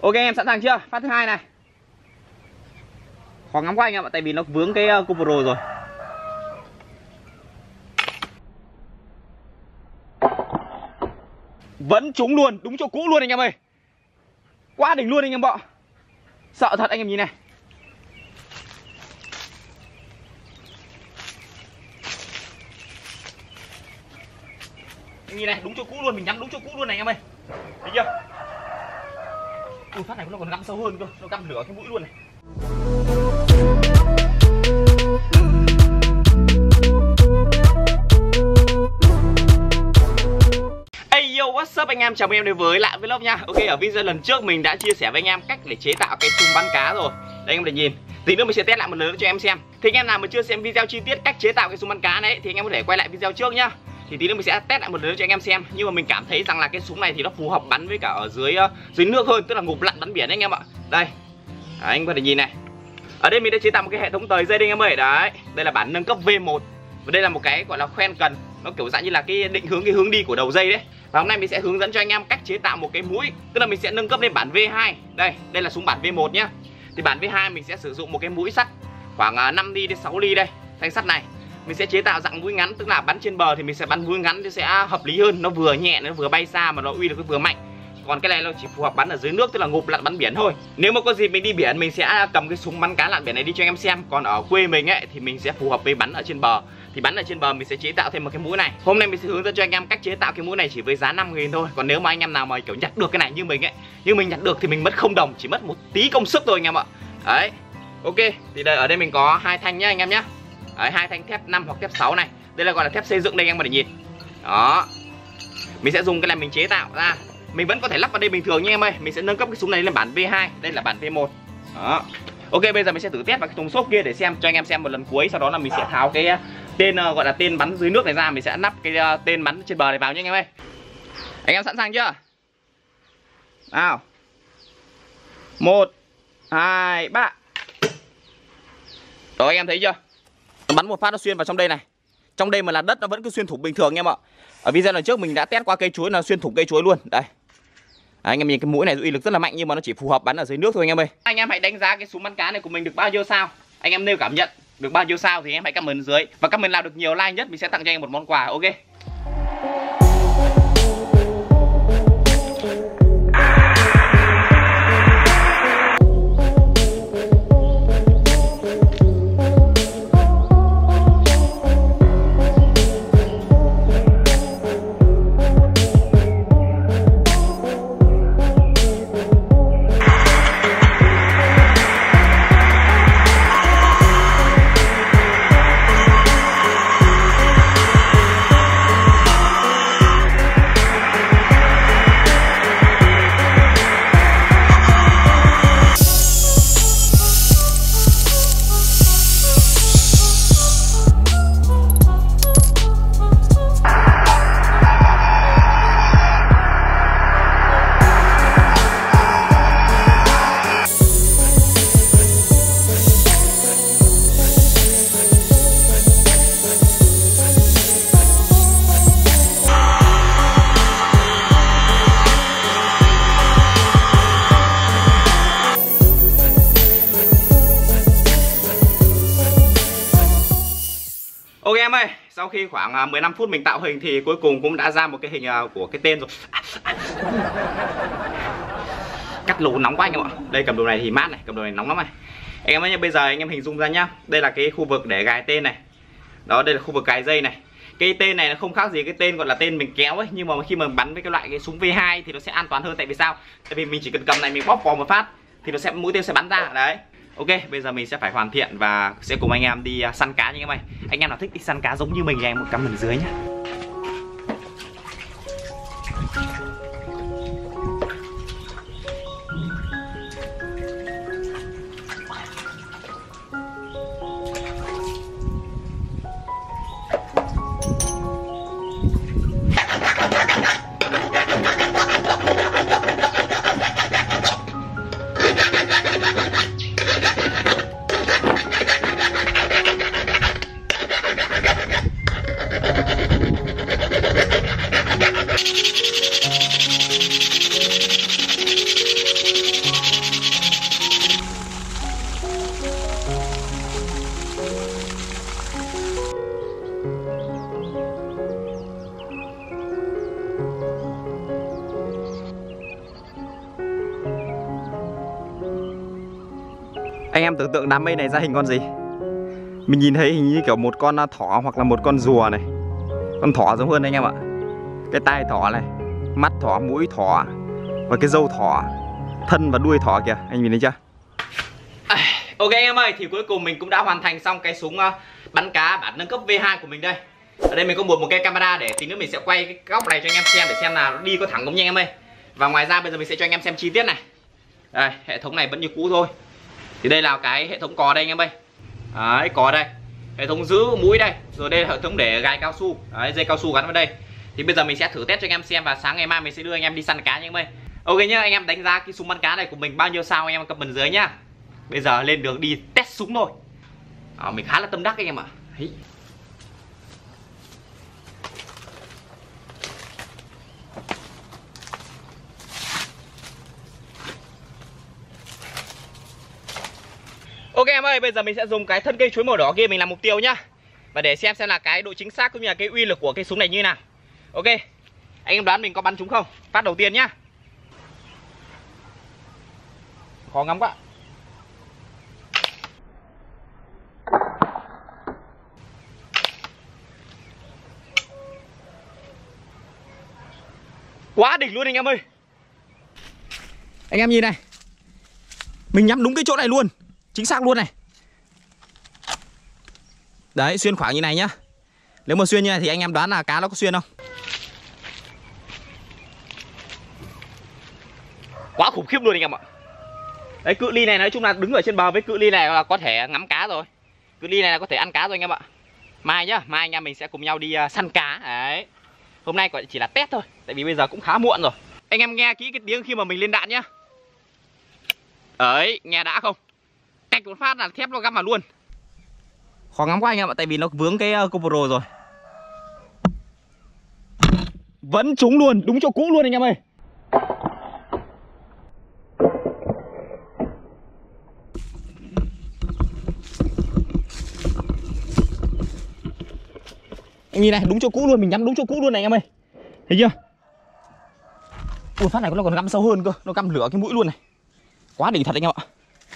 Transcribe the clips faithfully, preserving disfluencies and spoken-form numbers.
Ok anh em sẵn sàng chưa? Phát thứ hai này. Khó ngắm quá anh em ạ, tại vì nó vướng cái uh, GoPro rồi. Vẫn trúng luôn, đúng chỗ cũ luôn anh em ơi. Quá đỉnh luôn anh em ạ. Sợ thật anh em nhìn này. Anh nhìn này, đúng chỗ cũ luôn, mình nhắm đúng chỗ cũ luôn này anh em ơi. Thấy chưa? Ui, phát này nó còn găm sâu hơn cơ, nó găm lửa cái mũi luôn này. Hey yo, what's up anh em, chào mừng em đến với lại vlog nha. Ok, ở video lần trước mình đã chia sẻ với anh em cách để chế tạo cái súng bắn cá rồi. Đây anh em để nhìn. Tí nữa mình sẽ test lại một lần nữa cho em xem. Thì anh em nào mà chưa xem video chi tiết cách chế tạo cái súng bắn cá này thì anh em có thể quay lại video trước nhá. Thì tí nữa mình sẽ test lại một lần nữa cho anh em xem. Nhưng mà mình cảm thấy rằng là cái súng này thì nó phù hợp bắn với cả ở dưới uh, dưới nước hơn, tức là ngụp lặn bắn biển đấy anh em ạ. Đây. Đấy, anh có thể nhìn này. Ở đây mình đã chế tạo một cái hệ thống tời dây đây anh em ơi. Đấy, đây là bản nâng cấp V một. Và đây là một cái gọi là khoen cần, nó kiểu dạng như là cái định hướng cái hướng đi của đầu dây đấy. Và hôm nay mình sẽ hướng dẫn cho anh em cách chế tạo một cái mũi, tức là mình sẽ nâng cấp lên bản V hai. Đây, đây là súng bản V một nhá. Thì bản V hai mình sẽ sử dụng một cái mũi sắt khoảng năm ly đến sáu ly đây, thanh sắt này. Mình sẽ chế tạo dạng mũi ngắn, tức là bắn trên bờ thì mình sẽ bắn mũi ngắn thì sẽ hợp lý hơn, nó vừa nhẹ nó vừa bay xa mà nó uy lực vừa mạnh. Còn cái này nó chỉ phù hợp bắn ở dưới nước, tức là ngụp lặn bắn biển thôi. Nếu mà có dịp mình đi biển mình sẽ cầm cái súng bắn cá lặn biển này đi cho anh em xem. Còn ở quê mình ấy thì mình sẽ phù hợp với bắn ở trên bờ. Thì bắn ở trên bờ mình sẽ chế tạo thêm một cái mũi này. Hôm nay mình sẽ hướng dẫn cho anh em cách chế tạo cái mũi này chỉ với giá năm nghìn thôi. Còn nếu mà anh em nào mà kiểu nhặt được cái này như mình ấy, như mình nhặt được thì mình mất không đồng, chỉ mất một tí công sức thôi anh em ạ. Đấy. Ok, thì đây ở đây mình có hai thanh nhá anh em nhá. Đấy, hai thanh thép năm hoặc thép sáu này. Đây là gọi là thép xây dựng đây anh em để nhìn. Đó. Mình sẽ dùng cái này mình chế tạo ra. Mình vẫn có thể lắp vào đây bình thường nha em ơi. Mình sẽ nâng cấp cái súng này lên bản V hai, đây là bản V một. Đó. Ok, bây giờ mình sẽ thử test vào cái thùng xốp kia để xem cho anh em xem một lần cuối. Sau đó là mình sẽ tháo cái tên uh, gọi là tên bắn dưới nước này ra. Mình sẽ nắp cái uh, tên bắn trên bờ này vào nha anh em ơi. Anh em sẵn sàng chưa? Nào. Một, hai, ba. Rồi anh em thấy chưa? Nó bắn một phát nó xuyên vào trong đây này. Trong đây mà là đất nó vẫn cứ xuyên thủng bình thường anh em ạ. Ở video lần trước mình đã test qua cây chuối là xuyên thủng cây chuối luôn. Đây. Đấy, anh em nhìn cái mũi này uy lực rất là mạnh nhưng mà nó chỉ phù hợp bắn ở dưới nước thôi anh em ơi. Anh em hãy đánh giá cái súng bắn cá này của mình được bao nhiêu sao. Anh em nêu cảm nhận được bao nhiêu sao thì em hãy comment dưới. Và comment nào được nhiều like nhất mình sẽ tặng cho anh một món quà. Ok. Ok em ơi, sau khi khoảng mười lăm phút mình tạo hình thì cuối cùng cũng đã ra một cái hình của cái tên rồi. Cắt lỗ nóng quá anh em ạ. Đây cầm đồ này thì mát này, cầm đồ này nóng lắm này. Anh em ơi, bây giờ anh em hình dung ra nhá. Đây là cái khu vực để gài tên này. Đó, đây là khu vực gài dây này. Cái tên này nó không khác gì cái tên gọi là tên mình kéo ấy, nhưng mà khi mà bắn với cái loại cái súng V hai thì nó sẽ an toàn hơn. Tại vì sao? Tại vì mình chỉ cần cầm này mình bóp vào một phát thì nó sẽ mũi tên sẽ bắn ra đấy. Ok, bây giờ mình sẽ phải hoàn thiện và sẽ cùng anh em đi săn cá nha anh em ơi. Anh em nào thích đi săn cá giống như mình thì anh một comment dưới nhé. Anh em tưởng tượng đám mây này ra hình con gì? Mình nhìn thấy hình như kiểu một con thỏ hoặc là một con rùa này. Con thỏ giống hơn anh em ạ. Cái tai thỏ này, mắt thỏ, mũi thỏ và cái râu thỏ, thân và đuôi thỏ kìa, anh nhìn thấy chưa? À, ok anh em ơi, thì cuối cùng mình cũng đã hoàn thành xong cái súng uh, bắn cá bản nâng cấp V hai của mình đây. Ở đây mình có một một cái camera để tí nữa mình sẽ quay cái góc này cho anh em xem để xem là nó đi có thẳng không nha anh em ơi. Và ngoài ra bây giờ mình sẽ cho anh em xem chi tiết này. Đây, hệ thống này vẫn như cũ thôi. Thì đây là cái hệ thống cò đây anh em ơi. Đấy, cò đây. Hệ thống giữ mũi đây. Rồi đây là hệ thống để gai cao su. Đấy, dây cao su gắn vào đây. Thì bây giờ mình sẽ thử test cho anh em xem và sáng ngày mai mình sẽ đưa anh em đi săn cá nha anh em ơi. Ok nhá, anh em đánh giá cái súng bắn cá này của mình bao nhiêu sao anh em comment dưới nhá. Bây giờ lên đường đi test súng thôi. À, mình khá là tâm đắc anh em ạ. Đấy. Ok em ơi, bây giờ mình sẽ dùng cái thân cây chuối màu đỏ kia mình làm mục tiêu nhá. Và để xem xem là cái độ chính xác cũng như là cái uy lực của cái súng này như nào. Ok, anh em đoán mình có bắn trúng không? Phát đầu tiên nhá. Khó ngắm quá. Quá đỉnh luôn anh em ơi. Anh em nhìn này, mình nhắm đúng cái chỗ này luôn, chính xác luôn này. Đấy, xuyên khoảng như này nhá. Nếu mà xuyên như này thì anh em đoán là cá nó có xuyên không? Quá khủng khiếp luôn anh em ạ. Đấy, cự ly này nói chung là đứng ở trên bờ với cự ly này là có thể ngắm cá rồi. Cự ly này là có thể ăn cá rồi anh em ạ. Mai nhá, mai anh em mình sẽ cùng nhau đi uh, săn cá. Đấy. Hôm nay chỉ là test thôi, tại vì bây giờ cũng khá muộn rồi. Anh em nghe kỹ cái tiếng khi mà mình lên đạn nhá. Đấy, nghe đã không? Cách một phát là thép nó găm vào luôn. Khó ngắm quá anh em ạ, tại vì nó vướng cái uh, GoPro rồi. Vẫn trúng luôn, đúng chỗ cũ luôn anh em ơi. Anh nhìn này, đúng chỗ cũ luôn, mình nhắm đúng chỗ cũ luôn này anh em ơi. Thấy chưa? Ui, phát này nó còn găm sâu hơn cơ, nó găm lửa cái mũi luôn này. Quá đỉnh thật anh em ạ.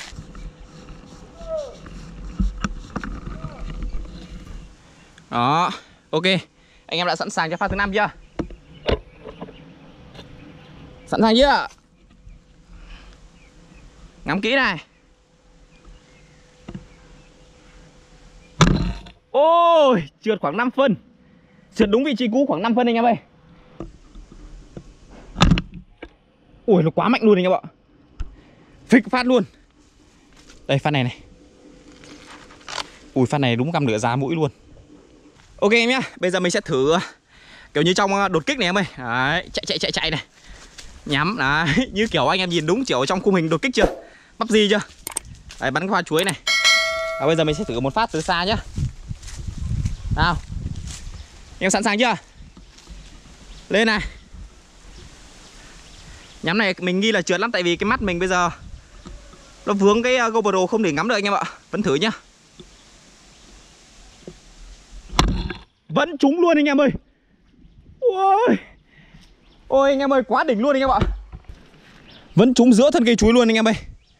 Đó, ok. Anh em đã sẵn sàng cho pha thứ năm chưa? Sẵn sàng chưa? Ngắm kỹ này. Ôi, trượt khoảng năm phân. Trượt đúng vị trí cũ khoảng năm phân anh em ơi. Ui, nó quá mạnh luôn anh em ạ. Phích phát luôn. Đây, phát này này. Ui, phát này đúng găm lửa giá mũi luôn. Ok em nhá, bây giờ mình sẽ thử kiểu như trong đột kích này em ơi. Đấy, chạy chạy chạy chạy này. Nhắm, đấy, như kiểu anh em nhìn đúng kiểu trong khung hình đột kích chưa? Bắp gì chưa? Đấy, bắn qua chuối này. Và bây giờ mình sẽ thử một phát từ xa nhá. Nào. Em sẵn sàng chưa? Lên này. Nhắm này mình nghi là trượt lắm, tại vì cái mắt mình bây giờ nó vướng cái GoPro không để ngắm được anh em ạ. Vẫn thử nhá. Vẫn trúng luôn anh em ơi. Ôi. Ôi anh em ơi, quá đỉnh luôn anh em ạ. Vẫn trúng giữa thân cây chuối luôn anh em ơi.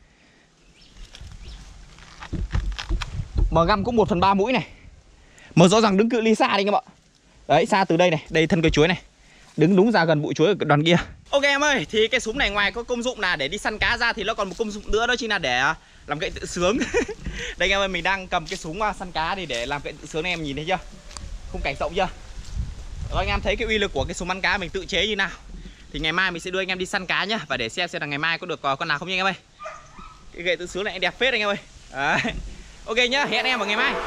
Mà găm cũng một phần ba mũi này. Mà rõ ràng đứng cự ly xa đi anh em ạ. Đấy, xa từ đây này, đây thân cây chuối này. Đứng đúng ra gần bụi chuối ở đoàn kia. Ok em ơi, thì cái súng này ngoài có công dụng là để đi săn cá ra thì nó còn một công dụng nữa, đó chính là để làm gậy tự sướng. Đây em ơi, mình đang cầm cái súng săn cá đi để làm gậy tự sướng này, em nhìn thấy chưa? Khung cảnh rộng chưa? Rồi anh em thấy cái uy lực của cái súng bắn cá mình tự chế như nào. Thì ngày mai mình sẽ đưa anh em đi săn cá nhá. Và để xem xem là ngày mai có được con nào không nha anh em ơi. Cái gậy tự sướng này đẹp phết anh em ơi. Đấy. Ok nhá, hẹn em vào ngày mai.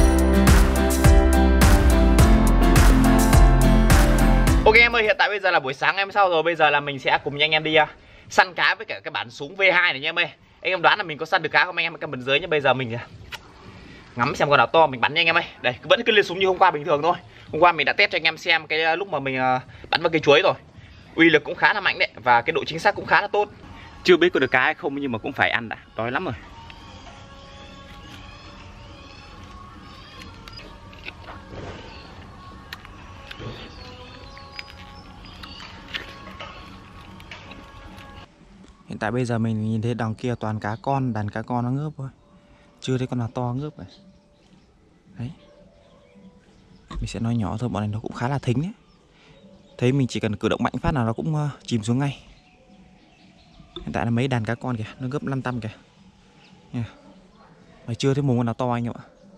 Ok em ơi, hiện tại bây giờ là buổi sáng em sau rồi. Bây giờ là mình sẽ cùng anh em đi uh, săn cá với cả cái bản súng V hai này nha em ơi. Anh em đoán là mình có săn được cá không anh em? Comment dưới nhá. Bây giờ mình uh, ngắm xem con nào to mình bắn nha anh em ơi. Đây, vẫn cứ lên súng như hôm qua bình thường thôi. Hôm qua mình đã test cho anh em xem cái uh, lúc mà mình uh, bắn vào cây chuối rồi. Uy lực cũng khá là mạnh đấy. Và cái độ chính xác cũng khá là tốt. Chưa biết có được cá hay không nhưng mà cũng phải ăn đã. Đói lắm rồi. Hiện tại bây giờ mình nhìn thấy đằng kia toàn cá con, đàn cá con nó ngớp thôi. Chưa thấy con nào to ngớp này. Đấy. Mình sẽ nói nhỏ thôi, bọn này nó cũng khá là thính ấy. Thấy mình chỉ cần cử động mạnh phát nào nó cũng uh, chìm xuống ngay. Hiện tại là mấy đàn cá con kìa, nó gấp năm tăm kìa. Yeah. Mà chưa thấy mồm con nào to anh ạ.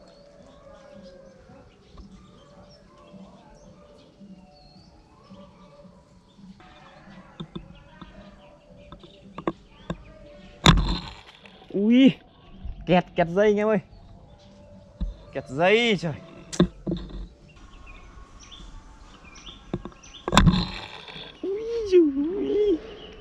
Ui, kẹt kẹt dây anh em ơi. Kẹt dây trời. Ui dồi.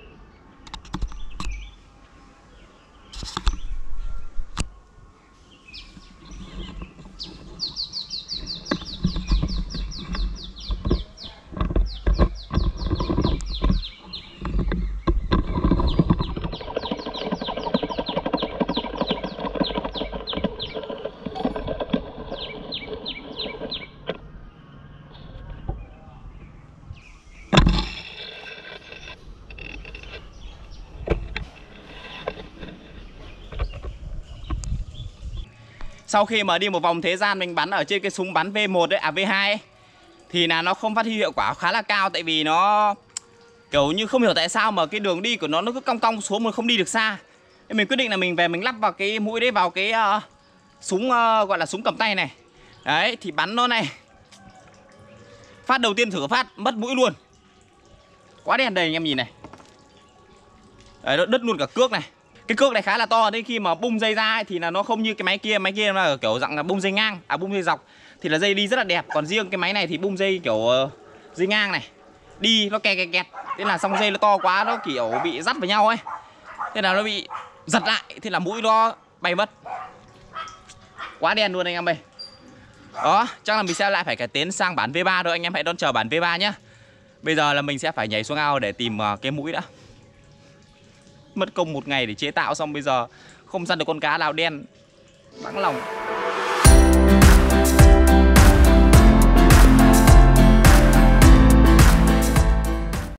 Sau khi mà đi một vòng thế gian mình bắn ở trên cái súng bắn V một ấy, à V hai ấy, thì là nó không phát huy hiệu quả khá là cao. Tại vì nó kiểu như không hiểu tại sao mà cái đường đi của nó nó cứ cong cong xuống mà không đi được xa. Nên mình quyết định là mình về mình lắp vào cái mũi đấy vào cái uh, súng uh, gọi là súng cầm tay này. Đấy thì bắn nó này. Phát đầu tiên thử phát mất mũi luôn. Quá đen đây anh em nhìn này. Đấy, nó đứt luôn cả cước này. Cái cước này khá là to, nên khi mà bung dây ra ấy, thì là nó không như cái máy kia. Máy kia là kiểu dạng là bung dây ngang, à bung dây dọc thì là dây đi rất là đẹp. Còn riêng cái máy này thì bung dây kiểu uh, dây ngang này. Đi nó kẹt kẹt kẹt. Thế là xong dây nó to quá, nó kiểu bị dắt vào nhau ấy. Thế là nó bị giật lại, thế là mũi nó bay mất. Quá đen luôn anh em ơi. Đó, chắc là mình sẽ lại phải cải tiến sang bản V ba thôi. Anh em hãy đón chờ bản V ba nhé. Bây giờ là mình sẽ phải nhảy xuống ao để tìm uh, cái mũi đã. Mất công một ngày để chế tạo xong bây giờ không săn được con cá nào đen. Bẵng lòng.